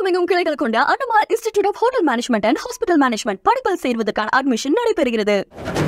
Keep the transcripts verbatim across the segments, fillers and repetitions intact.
தமிழகமெங்கும் கிளைகள் கொண்ட Annamal institute of hotel management and hospital management படிப்பில் சேர்வதற்கான அட்மிஷன் நடைபெறுகிறது.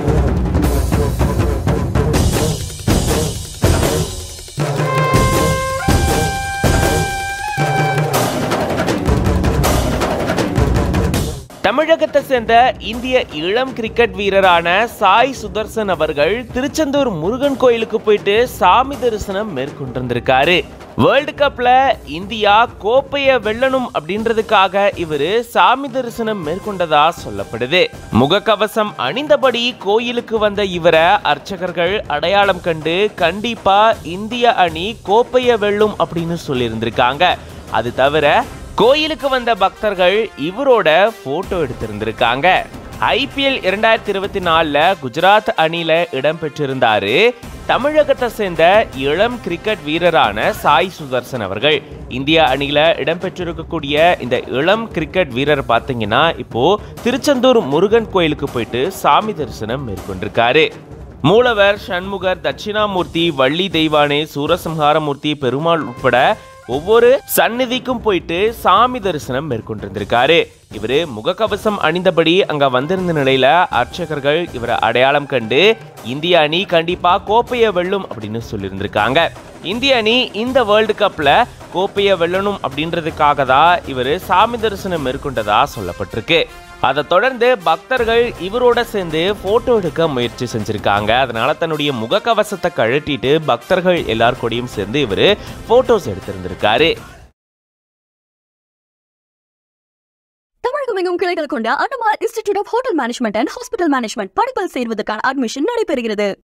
தமிழகத்தை சேர்ந்த இந்திய இளம் கிரிக்கெட் வீரரான சாய் சுதர்சன் அவர்கள் திருச்செந்தூர் முருகன் கோயிலுக்கு போயிட்டு சாமி தரிசனம் மேற்கொண்டிருந்திருக்காரு. வேர்ல்டு கப்ல இந்தியா கோப்பையை வெல்லணும் அப்படின்றதுக்காக இவரு சாமி தரிசனம் மேற்கொண்டதா சொல்லப்படுது. முகக்கவசம் அணிந்தபடி கோயிலுக்கு வந்த இவரை அர்ச்சகர்கள் அடையாளம் கண்டு கண்டிப்பா இந்திய அணி கோப்பையை வெல்லும் அப்படின்னு சொல்லியிருந்திருக்காங்க. அது தவிர கோயிலுக்கு வந்த பக்தர்கள் இவரோட போட்டோ எடுத்திருந்திருக்காங்க. ஐபிஎல் இரண்டாயிரத்தி இருபத்தி நாலுல குஜராத் அணியில இடம்பெற்றிருந்தாரு. தமிழகத்தை சேர்ந்த இளம் கிரிக்கெட் வீரரான சாய் சுதர்சன் அவர்கள் இந்திய அணியில இடம்பெற்றிருக்கக்கூடிய இந்த இளம் கிரிக்கெட் வீரர் பார்த்தீங்கன்னா இப்போ திருச்செந்தூர் முருகன் கோயிலுக்கு போயிட்டு சாமி தரிசனம் மேற்கொண்டிருக்காரு. மூலவர், சண்முகர், தட்சிணாமூர்த்தி, வள்ளி தெய்வானே, சூரசம்ஹாரமூர்த்தி, பெருமாள் உட்பட ஒவ்வொரு சந்நிதிக்கும் போயிட்டு சாமி தரிசனம் மேற்கொண்டிருந்திருக்காரு. இவரு முகக்கவசம் அணிந்தபடி அங்க வந்திருந்த நிலையில அர்ச்சகர்கள் இவரை அடையாளம் கண்டு இந்திய அணி கண்டிப்பா கோப்பையை வெல்லும் அப்படின்னு சொல்லியிருந்திருக்காங்க. இந்திய அணி இந்த வேர்ல்டு கப்ல கோப்பையை வெல்லணும் அப்படின்றதுக்காக தான் இவரு சாமி தரிசனம் மேற்கொண்டதா சொல்லப்பட்டிருக்கு. அதை தொடர்ந்து பக்தர்கள் இவரோட சேர்ந்து போட்டோ எடுக்க முயற்சி செஞ்சிருக்காங்க. அதனால தன்னுடைய முகக்கவசத்தை கழட்டிட்டு பக்தர்கள் எல்லார் கூடயும் சேர்ந்து இவரு போட்டோஸ் எடுத்திருந்திருக்காரு. தமிழகமெங்கும் கிளைகள் கொண்ட Annamal institute of hotel management and hospital management படிப்பில் சேர்வதற்கான அட்மிஷன் நடைபெறுகிறது.